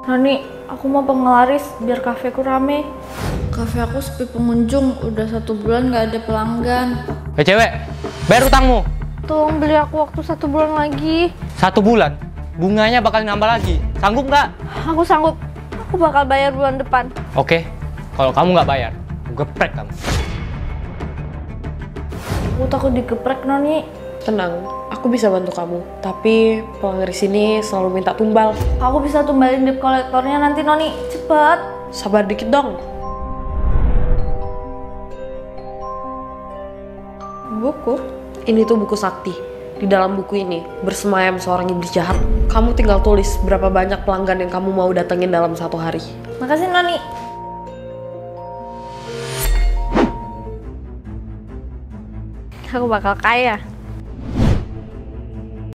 Noni, aku mau penglaris biar kafeku rame. Kafe aku sepi pengunjung, udah 1 bulan gak ada pelanggan. Hei cewek, bayar utangmu. Tolong beli aku waktu 1 bulan lagi. 1 bulan? Bunganya bakal nambah lagi. Sanggup nggak? Aku sanggup. Aku bakal bayar bulan depan. Oke, kalau kamu nggak bayar, aku geprek kamu. Aku takut digeprek, Noni. Tenang, aku bisa bantu kamu. Tapi pelanggan di sini selalu minta tumbal. Aku bisa tumbalin debt kolektornya nanti, Noni. Cepet. Sabar dikit dong. Buku? Ini tuh buku sakti. Di dalam buku ini bersemayam seorang iblis jahat. Kamu tinggal tulis berapa banyak pelanggan yang kamu mau datengin dalam 1 hari. Makasih, Noni. Aku bakal kaya.